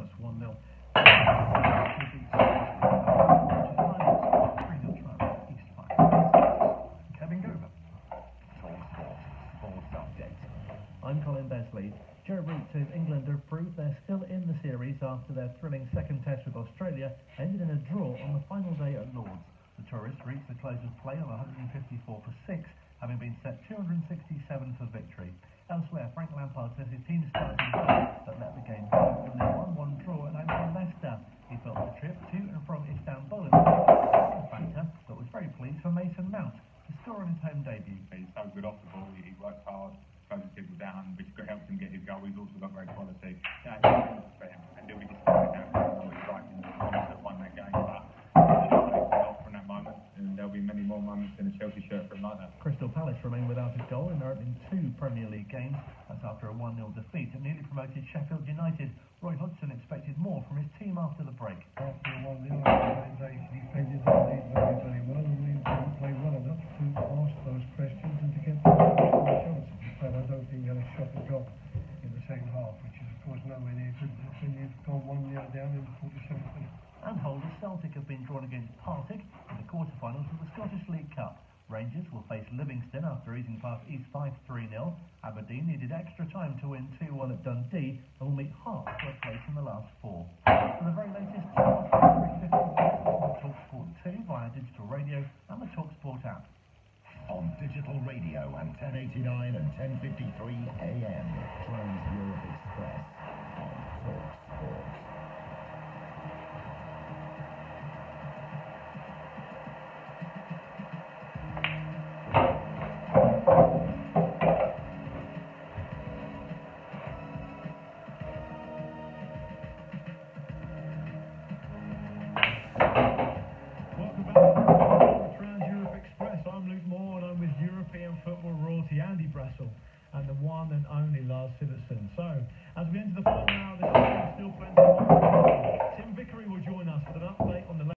first 1-0. Kevin Gover. Sports update. I'm Colin Besley. Joe Root says England have proved they're still in the series after their thrilling second test with Australia ended in a draw on the final day at Lords. The tourists reached the close of play on 154 for 6, having been set 267 for victory. Elsewhere, Frank Lampard says his team started well, but let the game go from their 1-1 draw at home to Leicester. He felt the trip to and from Istanbul a factor, but was very pleased for Mason Mount to score on his home debut. He's so good off the ball, he works hard, closes people down, which helps him get his goal. He's also got great quality. Yeah, and he'll be disappointed now because he's right in the moments that won that game, but he'll take a lot from that moment, and there'll be many more moments in a Chelsea shirt for him like that. Crystal Palace remain without a goal in their opening 2 Premier League games. That's after a 1-0 defeat at newly promoted Sheffield United. Roy Hodgson expected more from his team after the break. After a 1-0, they defended the lead very, very well, and we didn't play well enough to ask those questions and to get the chances. In fact, I don't think we had a shot at goal in the second half, which is, of course, nowhere near good when you've gone 1-0 down in the 47th minute. And holders Celtic have been drawn against Partick in the quarter-finals of the Scottish League Cup. Rangers will face Livingston after easing past East Fife 3-0. Aberdeen needed extra time to win 2-1 at Dundee and will meet Hearts for a place in the last 4. For the very latest on TalkSport 2 via digital radio and the TalkSport app. On digital radio and 1089 and 1053 AM. Trans-Europe Express on TalkSport. Andy Brassel and the one and only Lars Sivertsen. So, as we enter the final hour